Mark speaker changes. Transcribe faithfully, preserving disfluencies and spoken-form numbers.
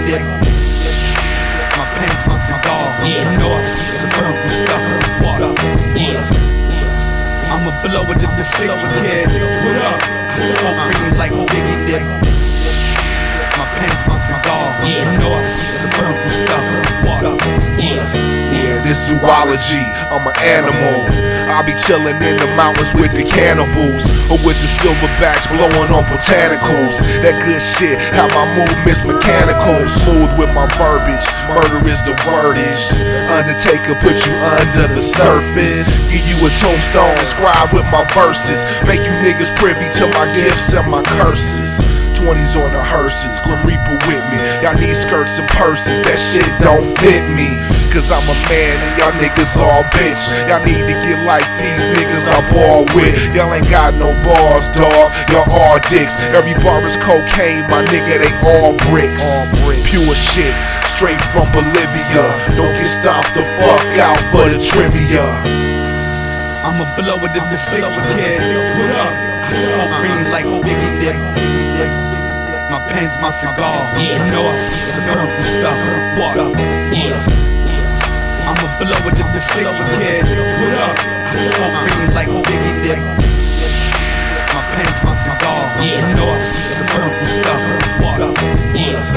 Speaker 1: dip. My pen's my cigar. Yeah, you know I see the purple stuff. Water. Yeah. I'ma blow it in the sticky kid. What up? Smoke green like Biggie dip. My pen's my cigar. Yeah, you know I see the purple stuff. Water. Yeah.
Speaker 2: Yeah, this zoology, I'm an animal. I be chillin' in the mountains with the cannibals, or with the silverbacks blowing on botanicals. That good shit, how my movements mechanical. Smooth with my verbiage, murder is the wordage. Undertaker put you under the surface. Give you a tombstone, inscribed with my verses. Make you niggas privy to my gifts and my curses. twenties on the hearses, Grim Reaper with me. Y'all need skirts and purses, that shit don't fit me. Cause I'm a man and y'all niggas all bitch. Y'all need to get like these niggas I ball with. Y'all ain't got no balls, dawg, y'all all dicks. Every bar is cocaine, my nigga, they all bricks. Pure shit, straight from Bolivia. Don't get stomped the fuck out for the trivia.
Speaker 1: I'ma blow it in the sticky kid. What up? Smoke green like Biggie dip. My pen's my cigar. Yeah, you know I see the purple stuff. Water. Yeah. I'ma blow it in the sticky kid. What up? Smoke green like Biggie dip. My pen's my cigar. Yeah, you know I see the purple stuff. Water. Yeah.